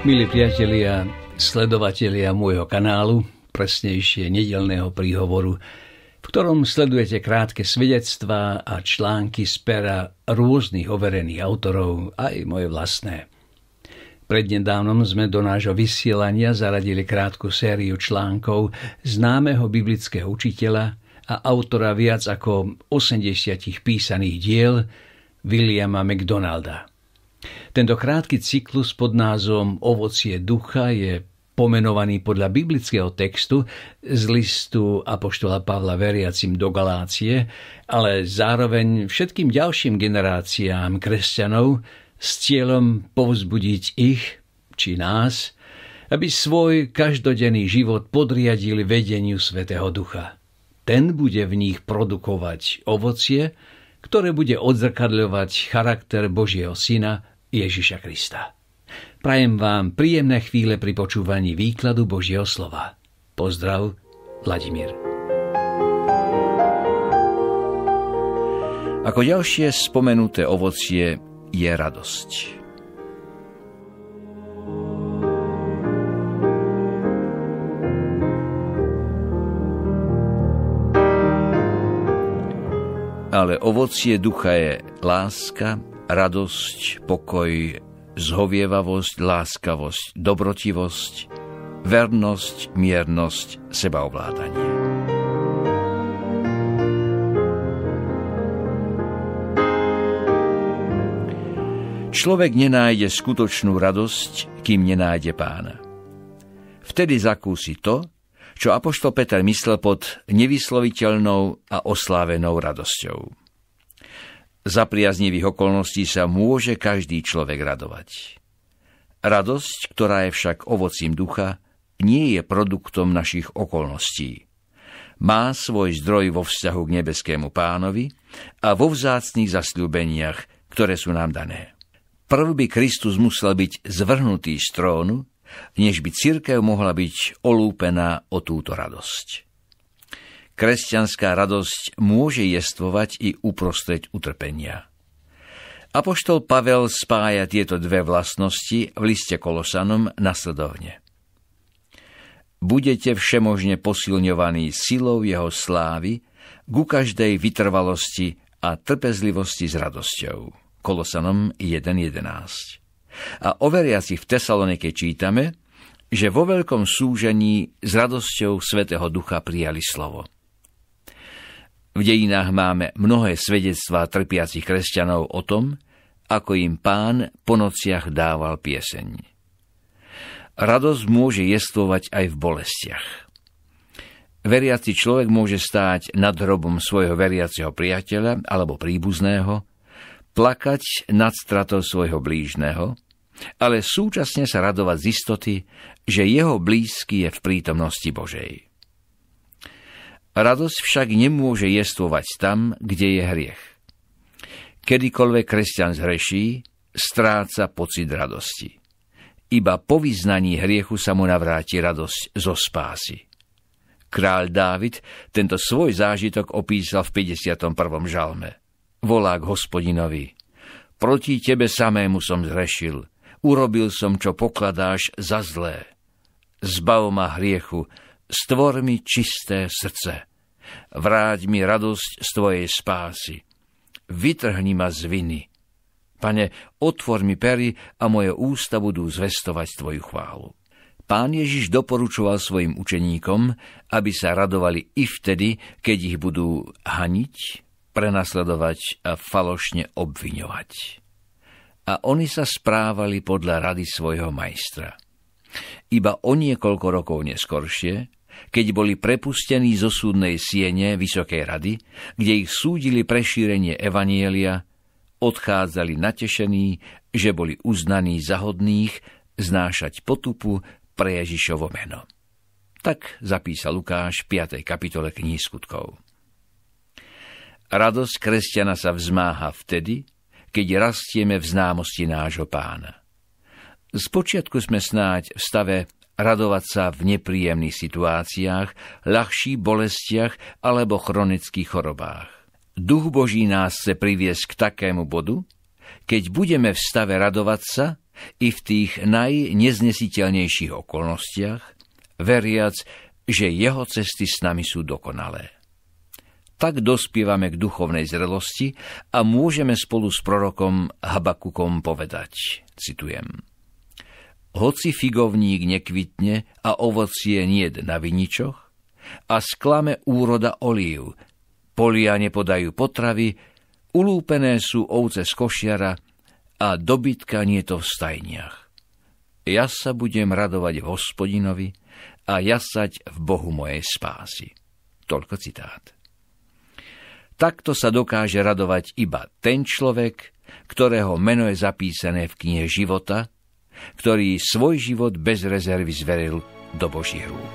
Milí priatelia, sledovatelia môjho kanálu, presnejšie nedeľného príhovoru, v ktorom sledujete krátke svedectvá a články z pera rôznych overených autorov, aj moje vlastné. Prednedávnom sme do nášho vysielania zaradili krátku sériu článkov známeho biblického učiteľa a autora viac ako 80 písaných diel Williama MacDonalda. Tento krátky cyklus pod názvom Ovocie ducha je pomenovaný podľa biblického textu z listu apoštola Pavla veriacim do Galácie, ale zároveň všetkým ďalším generáciám kresťanov s cieľom povzbudiť ich, či nás, aby svoj každodenný život podriadili vedeniu Svätého Ducha. Ten bude v nich produkovať ovocie, ktoré bude odzrkadľovať charakter Božieho Syna Ježiša Krista. Prajem vám príjemné chvíle pri počúvaní výkladu Božieho slova. Pozdrav, Vladimír. Ako ďalšie spomenuté ovocie je radosť. Ale ovocie ducha je láska, radosť, pokoj, zhovievavosť, láskavosť, dobrotivosť, vernosť, miernosť, sebaovládanie. Človek nenájde skutočnú radosť, kým nenájde Pána. Vtedy zakúsi to, čo apoštol Peter myslel pod nevysloviteľnou a oslávenou radosťou. Za priaznivých okolností sa môže každý človek radovať. Radosť, ktorá je však ovocím ducha, nie je produktom našich okolností. Má svoj zdroj vo vzťahu k nebeskému Pánovi a vo vzácnych zasľúbeniach, ktoré sú nám dané. Prv by Kristus musel byť zvrhnutý z trónu, než by cirkev mohla byť olúpená o túto radosť. Kresťanská radosť môže jestvovať i uprostred utrpenia. Apoštol Pavel spája tieto dve vlastnosti v liste Kolosanom nasledovne. Budete všemožne posilňovaní silou jeho slávy ku každej vytrvalosti a trpezlivosti s radosťou. Kolosanom 1.11. A o veriacich v Tesalonike čítame, že vo veľkom súžení s radosťou Svätého Ducha prijali slovo. V dejinách máme mnohé svedectvá trpiacich kresťanov o tom, ako im Pán po nociach dával pieseň. Radosť môže jestvovať aj v bolestiach. Veriaci človek môže stáť nad hrobom svojho veriaceho priateľa alebo príbuzného, plakať nad stratou svojho blížneho, ale súčasne sa radovať z istoty, že jeho blízky je v prítomnosti Božej. Radosť však nemôže jestvovať tam, kde je hriech. Kedykoľvek kresťan zhreší, stráca pocit radosti. Iba po vyznaní hriechu sa mu navráti radosť zo spásy. Kráľ Dávid tento svoj zážitok opísal v 51. žalme. Volá k Hospodinovi: Proti tebe samému som zhrešil, urobil som, čo pokladáš za zlé. Zbav ma hriechu, stvor mi čisté srdce. Vráť mi radosť z tvojej spásy. Vytrhni ma z viny. Pane, otvor mi pery a moje ústa budú zvestovať tvoju chválu. Pán Ježiš doporučoval svojim učeníkom, aby sa radovali i vtedy, keď ich budú haniť, prenasledovať a falošne obviňovať. A oni sa správali podľa rady svojho majstra. Iba o niekoľko rokov neskoršie, keď boli prepustení zo súdnej siene Vysokej rady, kde ich súdili pre šírenie evanjelia, odchádzali natešení, že boli uznaní za hodných znášať potupu pre Ježišovo meno. Tak zapísal Lukáš v 5. kapitole knihy Skutkov. Radosť kresťana sa vzmáha vtedy, keď rastieme v známosti nášho Pána. Spočiatku sme snáď v stave radovať sa v nepríjemných situáciách, ľahších bolestiach alebo chronických chorobách. Duch Boží nás chce priviesť k takému bodu, keď budeme v stave radovať sa i v tých najneznesiteľnejších okolnostiach, veriac, že jeho cesty s nami sú dokonalé. Tak dospievame k duchovnej zrelosti a môžeme spolu s prorokom Habakukom povedať, citujem: Hoci figovník nekvitne a ovocie niet na viničoch, a sklame úroda olív, polia nepodajú potravy, ulúpené sú ovce z košiara a dobytka nie to v stajniach. Ja sa budem radovať v Hospodinovi a jasať v Bohu mojej spásy. Toľko citát. Takto sa dokáže radovať iba ten človek, ktorého meno je zapísané v knihe života, ktorý svoj život bez rezervy zveril do Božích rúk.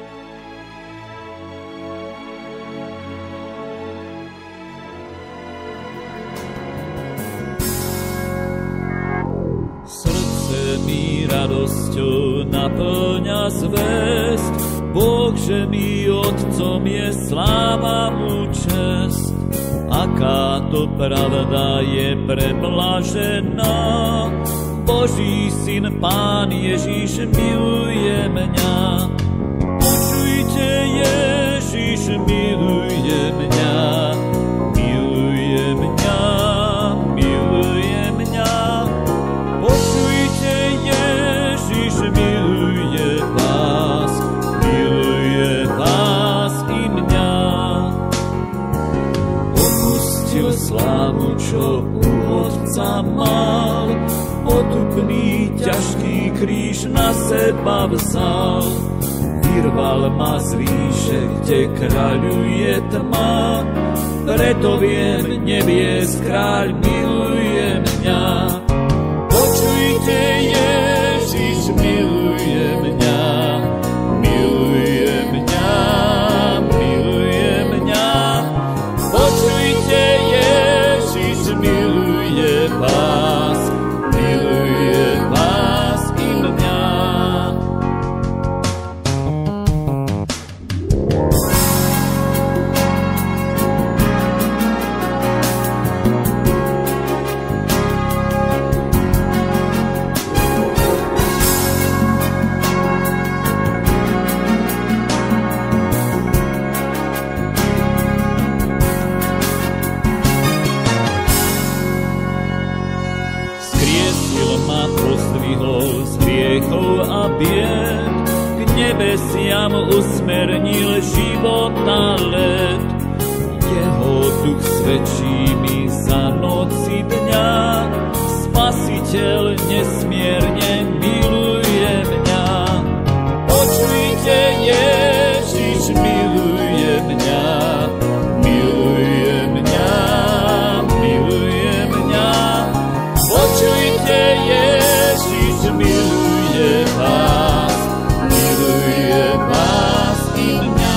Radosťou naplňa zvesť, Boh, že mi Otcom je, sláva mu čest. Aká to pravda je preblažená, Boží syn Pán Ježiš miluje mňa. Počujte, Ježiš miluje mňa, miluje mňa, miluje mňa. Počujte, Ježiš miluje vás i mňa. Opustil slávu, čo u Otca mal, potupný ťažký kríž na seba vzal. Vyrval ma z ríše, kde kráľuje tma, preto viem, nebies kráľ miluje mňa. Počujte, Ježiš miluje mňa, miluje mňa, miluje mňa. Počujte, Ježiš miluje vás, miluje vás i mňa. A bied, k nebesiam usmernil života let. Jeho duch svedčí mi za noci dňa, Spasiteľ nesmierne miluje mňa. Počujte, Ježiš miluje mňa, miluje mňa, miluje mňa. Počujte, Ježiš miluje vás i mňa.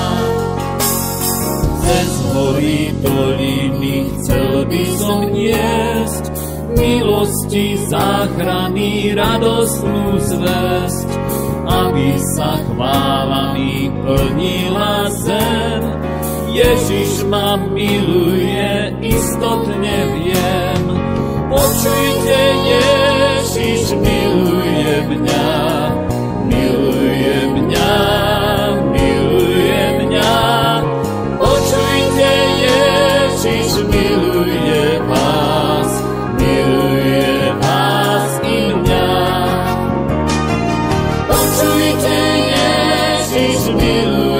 Cez hory doliny chcel by som niesť milosti, záchrany, radostnú zvesť, aby sa chválami plnila zem. Ježiš ma miluje, istotne viem. Počujte, Ježiš miluje mňa, miluje mňa, miluje mňa. Počujte, Ježiš miluje vás i mňa. Počujte, Ježiš miluje